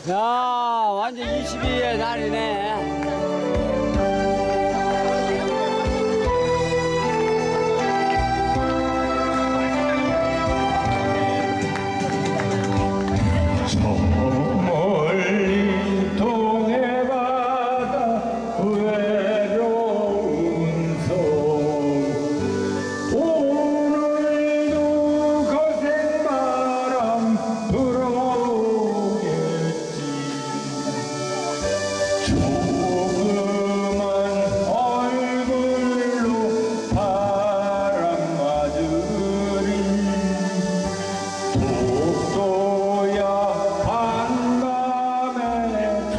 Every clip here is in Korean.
야, 완전 22의 날이네. 저 멀리 동해바다 외로운 섬 오늘도 거센바람 불어오겠지. 조그만 얼굴로 바람 맞으리 독도야 한밤에 잘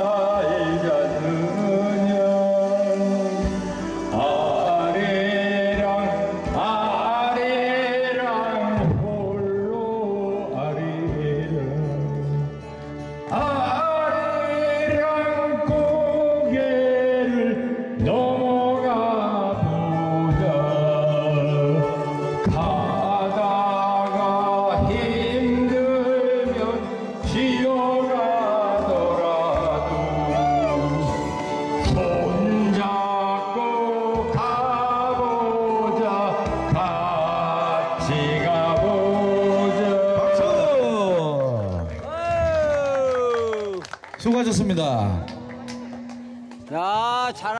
잤느냐. 아리랑 아리랑 홀로 아리랑 아리랑 고개를 넘어가 보자. 가다가 힘들면 쉬어가더라도 손잡고 가보자. 같이 가보자. 박수! 어우. 수고하셨습니다. 야, 잘.